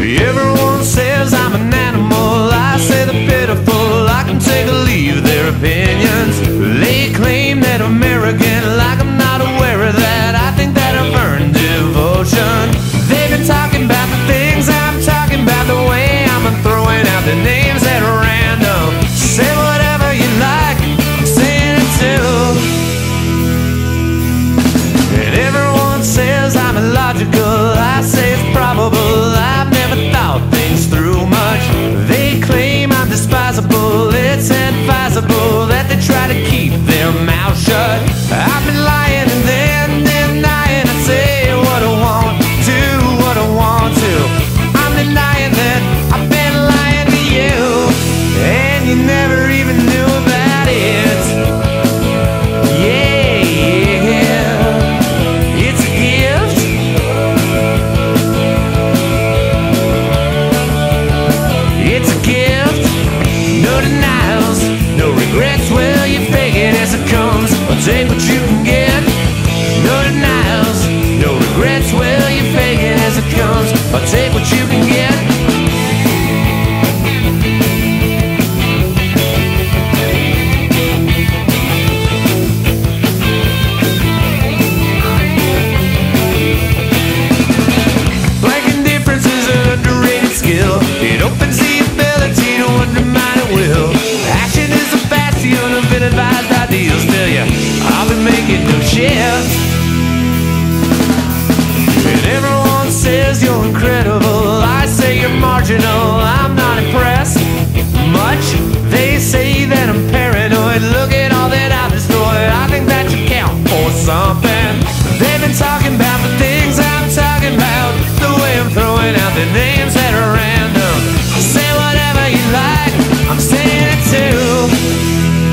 Everyone says I'm an animal, I say the pitiful, I can take or leave their opinions. They claim that I'm arrogant, like I'm not aware of that. I think that I've earned devotion. They've been talking about the things I'm talking about, the way I'm throwing out the names at random. Say whatever you like, I'm saying it too. And everyone says I'm illogical, I say it's probable, I've never thought things through much. They claim I'm despisable, it's advisable that they try to keep their mouth shut. I've been lying and then denying, I say what I want, do what I want to. I'm denying that I've been lying to you, and you never even knew about it. Take what you can get. No denials, no regrets. Well, you fake it as it comes, or take what you can get. Blank indifference is an underrated skill. It opens the ability to undermine at will. Action is a bastion of ill-advised ideals. Tell ya, I'll be making no shift. And everyone says you're incredible, I say you're marginal, I'm not impressed much. They say that I'm paranoid, look at all that I've destroyed, I think that you count for something. They've been talking about the things I'm talking about, the way I'm throwing out the names that are random. Say whatever you like, I'm saying it too.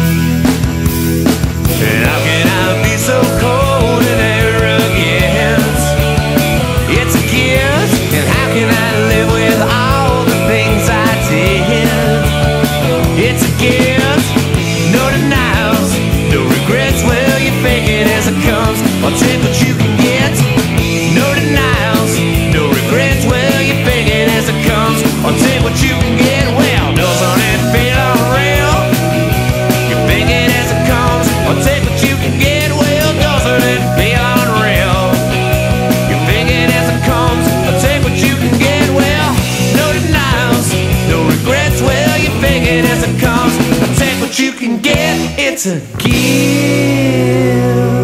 And how can I be so cold and arrogant? It's a gift. And how can I live with all the things I did? It's a gift. No denials, no regrets. Well, you fake it as it comes, or take what you can get. No denials, no regrets. Well, you fake it as it comes, or take what you can get. Well, doesn't it feel unreal? You fake it as it comes, or take what you can get. Well, doesn't it feel unreal? You fake it as it comes, or take what you can get. Well, no denials, no regrets. Well, you fake it as it comes, or take what you can get. It's a gift.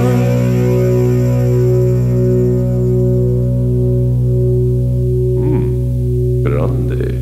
Grande.